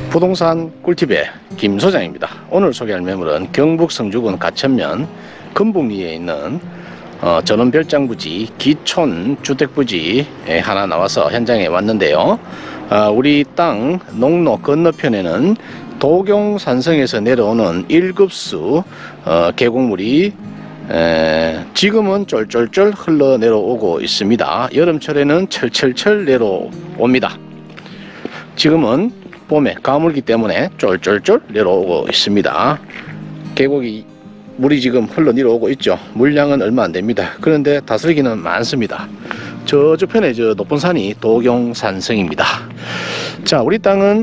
부동산 꿀팁의 김 소장입니다. 오늘 소개할 매물은 경북 성주군 가천면 금북리에 있는 전원 별장부지 기촌 주택부지에 하나 나와서 현장에 왔는데요. 우리 땅 농로 건너편에는 도경산성에서 내려오는 1급수 계곡물이 지금은 쫄쫄쫄 흘러 내려오고 있습니다. 여름철에는 철철철 내려옵니다. 지금은 봄에 가물기 때문에 쫄쫄쫄 내려오고 있습니다. 계곡이 물이 지금 흘러 내려오고 있죠. 물량은 얼마 안 됩니다. 그런데 다슬기는 많습니다. 저편에 저 높은 산이 도경산성입니다. 자, 우리 땅은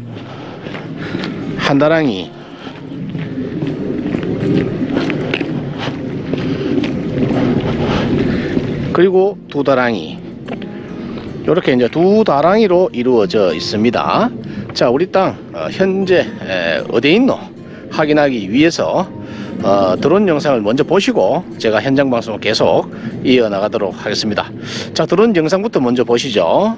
한 다랑이, 그리고 두 다랑이, 이렇게 이제 두 다랑이로 이루어져 있습니다. 자, 우리 땅 현재 어디에 있노 확인하기 위해서 드론 영상을 먼저 보시고 제가 현장 방송을 계속 이어나가도록 하겠습니다. 자, 드론 영상부터 먼저 보시죠.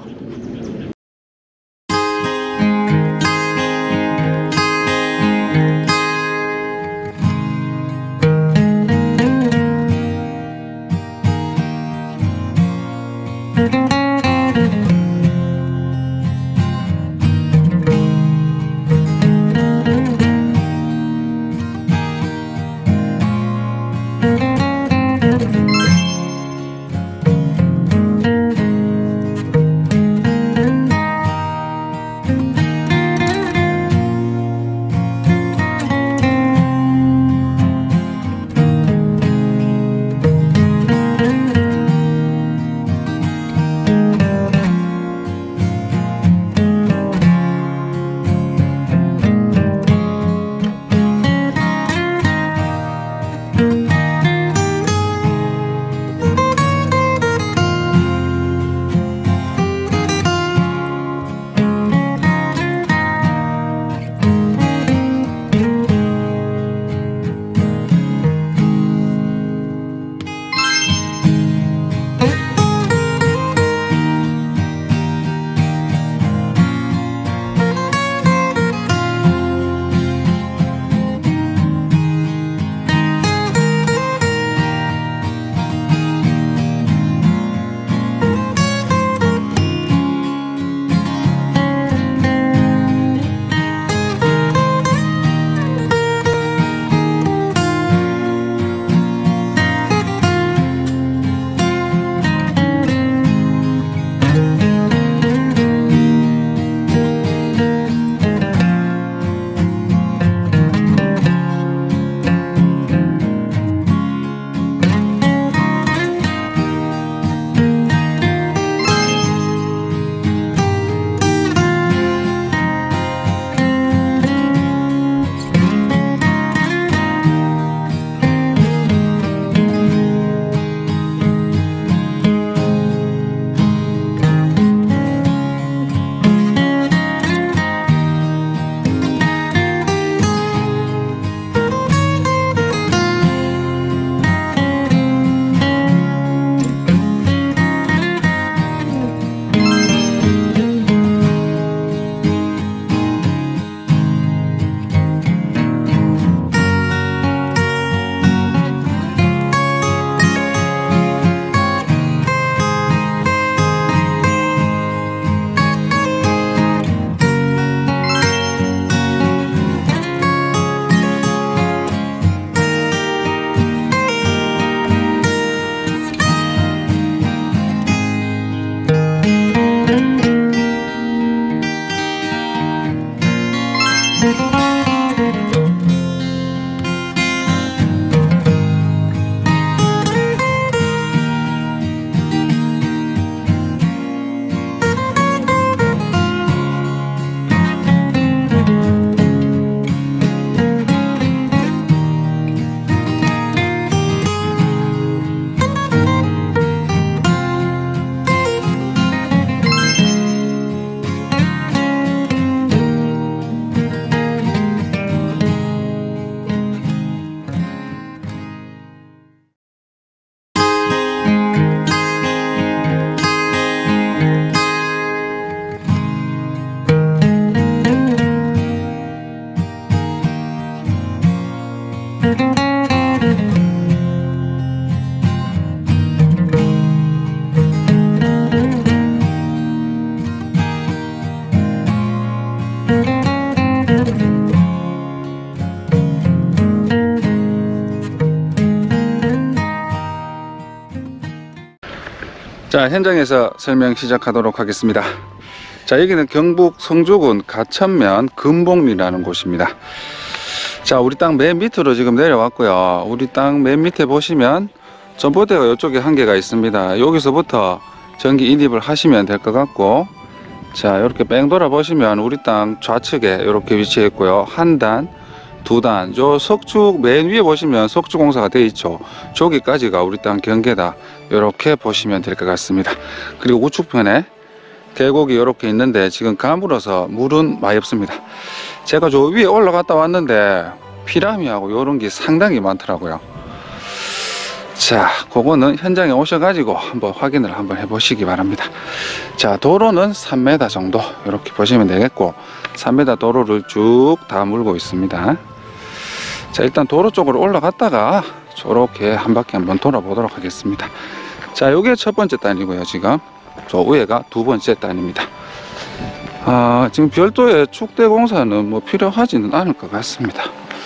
자, 현장에서 설명 시작하도록 하겠습니다. 자, 여기는 경북 성주군 가천면 금봉리라는 곳입니다. 자, 우리 땅 맨 밑으로 지금 내려왔고요. 우리 땅 맨 밑에 보시면 전봇대가 이쪽에 한 개가 있습니다. 여기서부터 전기 인입을 하시면 될 것 같고, 자, 이렇게 뺑 돌아 보시면 우리 땅 좌측에 이렇게 위치해 있고요. 한 단, 두 단, 저 석축 맨 위에 보시면 석축 공사가 되어 있죠. 저기까지가 우리 땅 경계다. 이렇게 보시면 될 것 같습니다. 그리고 우측편에 계곡이 이렇게 있는데 지금 가물어서 물은 많이 없습니다. 제가 저 위에 올라갔다 왔는데 피라미하고 이런 게 상당히 많더라고요. 자, 그거는 현장에 오셔가지고 한번 확인을 한번 해보시기 바랍니다. 자, 도로는 3m 정도 이렇게 보시면 되겠고, 3m 도로를 쭉 다 물고 있습니다. 자, 일단 도로 쪽으로 올라갔다가 저렇게 한 바퀴 한번 돌아보도록 하겠습니다. 자, 요게 첫 번째 단이고요. 지금 저 위에가 두 번째 단입니다. 지금 별도의 축대 공사는 뭐 필요하지는 않을 것 같습니다.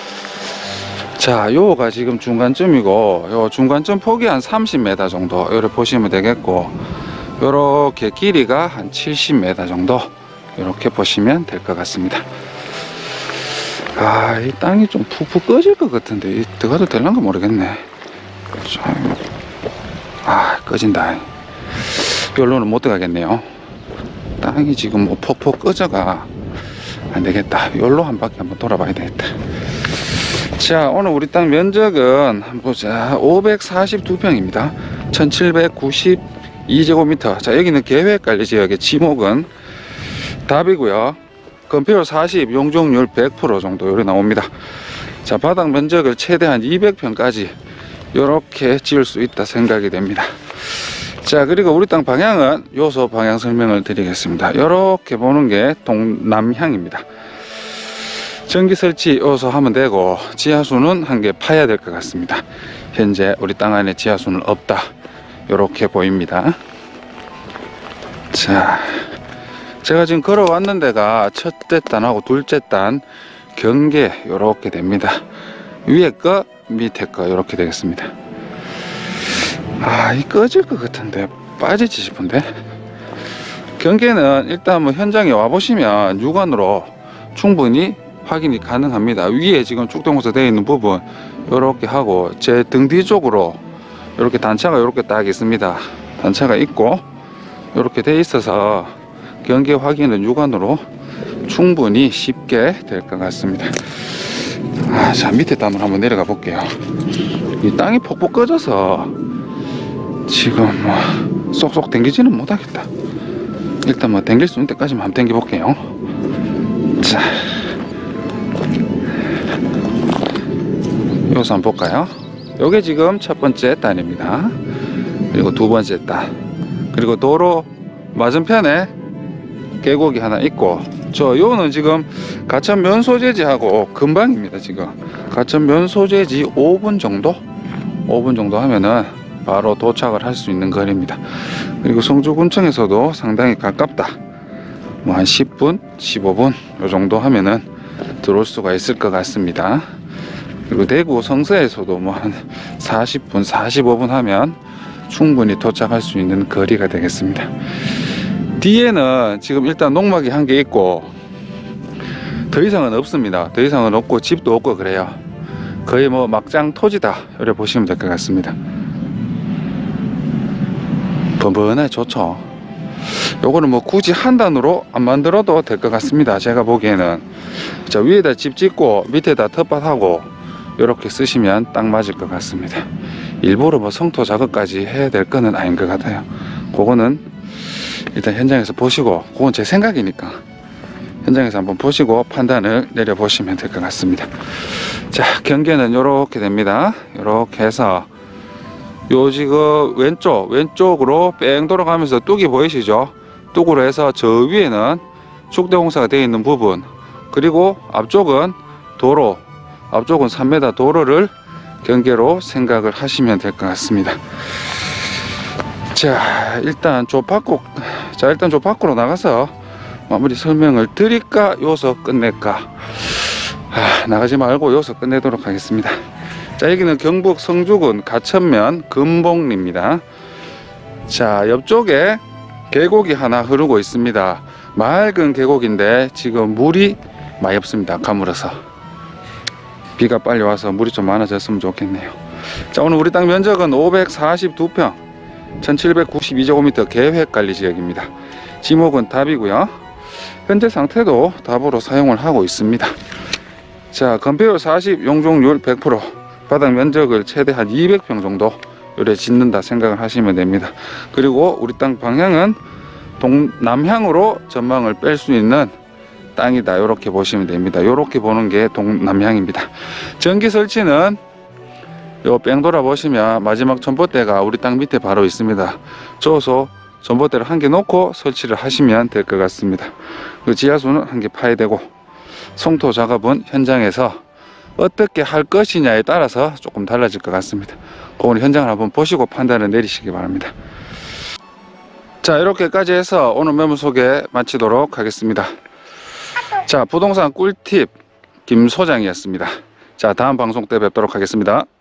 자, 요가 지금 중간점이고, 요 중간점 폭이 한 30m 정도 이렇게 보시면 되겠고, 요렇게 길이가 한 70m 정도 이렇게 보시면 될 것 같습니다. 이 땅이 좀 푹푹 꺼질 것 같은데 이 들어가도 될란가 모르겠네. 꺼진다. 별로는 못 들어가겠네요. 땅이 지금 뭐 폭폭 꺼져가 안 되겠다. 여기로 한 바퀴 한번 돌아봐야 되겠다. 자, 오늘 우리 땅 면적은 한번 보자. 542평입니다. 1792제곱미터. 자, 여기는 계획관리지역의 지목은 답이고요. 건폐율 40, 용적률 100% 정도 요리 나옵니다. 자, 바닥 면적을 최대한 200평까지 이렇게 지을 수 있다 생각이 됩니다. 자, 그리고 우리 땅 방향은 요소 방향 설명을 드리겠습니다. 이렇게 보는 게 동남향입니다. 전기 설치 요소 하면 되고, 지하수는 한 개 파야 될 것 같습니다. 현재 우리 땅 안에 지하수는 없다, 이렇게 보입니다. 자, 제가 지금 걸어왔는 데가 첫째 단하고 둘째 단 경계 이렇게 됩니다. 위에 거 밑에 거 이렇게 되겠습니다. 이 꺼질 것 같은데 빠지지 싶은데. 경계는 일단 뭐 현장에 와 보시면 육안으로 충분히 확인이 가능합니다. 위에 지금 축대공사 되어 있는 부분 이렇게 하고, 제 등 뒤쪽으로 이렇게 단차가 이렇게 딱 있습니다. 단차가 있고 이렇게 되어 있어서 경계 확인은 육안으로 충분히 쉽게 될 것 같습니다. 자, 밑에 담을 한번 내려가 볼게요. 이 땅이 폭폭 꺼져서 지금 뭐 쏙쏙 당기지는 못하겠다. 일단 뭐 당길 수 있는 데까지만 한번 당겨 볼게요. 자, 여기서 한번 볼까요? 요게 지금 첫 번째 단입니다. 그리고 두 번째 단, 그리고 도로 맞은편에 계곡이 하나 있고, 요는 지금 가천 면 소재지하고 금방입니다. 지금 가천 면 소재지 5분 정도 하면은 바로 도착을 할 수 있는 거리입니다. 그리고 성주군청에서도 상당히 가깝다. 뭐 한 10분, 15분 요 정도 하면은 들어올 수가 있을 것 같습니다. 그리고 대구 성서에서도 뭐 한 40분, 45분 하면 충분히 도착할 수 있는 거리가 되겠습니다. 뒤에는 지금 일단 농막이 한 개 있고 더 이상은 없습니다. 더 이상은 없고 집도 없고 그래요. 거의 뭐 막장 토지다 이렇게 보시면 될 것 같습니다. 번번해 좋죠. 요거는 뭐 굳이 한 단으로 안 만들어도 될 것 같습니다. 제가 보기에는. 자, 위에다 집 짓고 밑에다 텃밭하고 이렇게 쓰시면 딱 맞을 것 같습니다. 일부러 뭐 성토 작업까지 해야 될 거는 아닌 것 같아요. 그거는 일단 현장에서 보시고, 그건 제 생각이니까 현장에서 한번 보시고 판단을 내려보시면 될 것 같습니다. 자, 경계는 이렇게 됩니다. 이렇게 해서 요 지금 왼쪽으로 뺑 돌아가면서 뚝이 보이시죠? 뚝으로 해서 저 위에는 축대공사가 되어 있는 부분, 그리고 앞쪽은 도로, 앞쪽은 3m 도로를 경계로 생각을 하시면 될 것 같습니다. 자, 일단 저 밖으로 나가서 마무리 설명을 드릴까 여기서 끝낼까. 나가지 말고 여기서 끝내도록 하겠습니다. 자, 여기는 경북 성주군 가천면 금봉리입니다. 자, 옆쪽에 계곡이 하나 흐르고 있습니다. 맑은 계곡인데 지금 물이 많이 없습니다. 가물어서 비가 빨리 와서 물이 좀 많아졌으면 좋겠네요. 자, 오늘 우리 땅 면적은 542평 1792제곱미터 계획관리지역입니다. 지목은 답이고요. 현재 상태도 답으로 사용을 하고 있습니다. 자, 건폐율 40, 용적률 100%, 바닥 면적을 최대 한 200평 정도 요래 짓는다 생각을 하시면 됩니다. 그리고 우리 땅 방향은 동남향으로 전망을 뺄 수 있는 땅이다, 이렇게 보시면 됩니다. 이렇게 보는 게 동남향입니다. 전기 설치는 요 뺑 돌아 보시면 마지막 전봇대가 우리 땅 밑에 바로 있습니다. 저어서 전봇대를 한 개 놓고 설치를 하시면 될 것 같습니다. 그 지하수는 한 개 파야 되고, 송토 작업은 현장에서 어떻게 할 것이냐에 따라서 조금 달라질 것 같습니다. 오늘 현장을 한번 보시고 판단을 내리시기 바랍니다. 자, 이렇게까지 해서 오늘 매물 소개 마치도록 하겠습니다. 자, 부동산 꿀팁 김 소장이었습니다. 자, 다음 방송 때 뵙도록 하겠습니다.